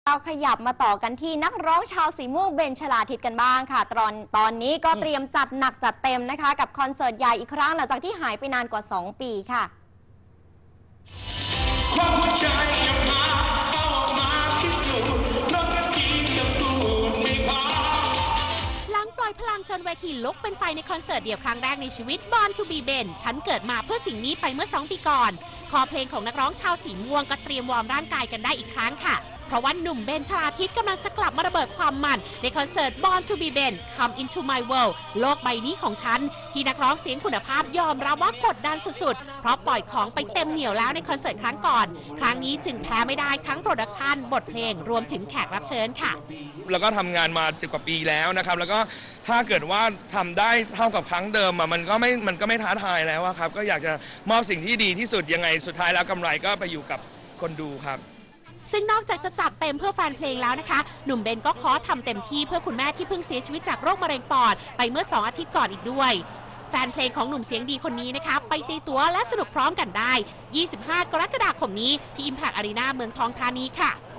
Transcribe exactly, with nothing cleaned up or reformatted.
เราขยับมาต่อกันที่นักร้องชาวสีม่วงเบนชลาทิศกันบ้างค่ะตอนตอนนี้ก็เตรียมจัดหนักจัดเต็มนะคะกับคอนเสิร์ตใหญ่อีกครั้งหลังจากที่หายไปนานกว่าสองปีค่ะความหัวใจออกมาเอาออกมาพิสูจน์นกกระทีกับตูดไม่พอหลังปล่อยพลังจนเวทีลุกเป็นไฟในคอนเสิร์ตเดี่ยวครั้งแรกในชีวิต Born to be Ben ฉันเกิดมาเพื่อสิ่งนี้ไปเมื่อสองปีก่อนคอเพลงของนักร้องชาวสีม่วงก็เตรียมวอร์มร่างกายกันได้อีกครั้งค่ะเพราะว่าหนุ่มเบนชลาทิศกำลังจะกลับมาระเบิดความมันในคอนเสิร์ต Born to be Ben Come into my world โลกใบนี้ของฉันที่นักร้องเสียงคุณภาพยอมรับว่ากดดันสุดๆเพราะปล่อยของไปเต็มเหนียวแล้วในคอนเสิร์ตครั้งก่อนครั้งนี้จึงแพ้ไม่ได้ทั้งโปรดักชันบทเพลงรวมถึงแขกรับเชิญค่ะแล้วก็ทำงานมาสิบกว่าปีแล้วนะครับแล้วก็ถ้าเกิดว่าทำได้เท่ากับครั้งเดิมมันก็ไม่มันก็ไม่ท้าทายแล้วครับก็อยากจะมอบสิ่งที่ดีที่สุดยังไงสุดท้ายแล้วกำไรก็ไปอยู่กับคนดูครับซึ่งนอกจากจะจัดเต็มเพื่อแฟนเพลงแล้วนะคะหนุ่มเบนก็ขอทำเต็มที่เพื่อคุณแม่ที่เพิ่งเสียชีวิตจากโรคมะเร็งปอดไปเมื่อสองอาทิตย์ก่อนอีกด้วยแฟนเพลงของหนุ่มเสียงดีคนนี้นะคะไปตีตั๋วและสนุกพร้อมกันได้ยี่สิบห้ากรกฎาคมนี้ที่ Impact Arena เมืองทองธานีค่ะ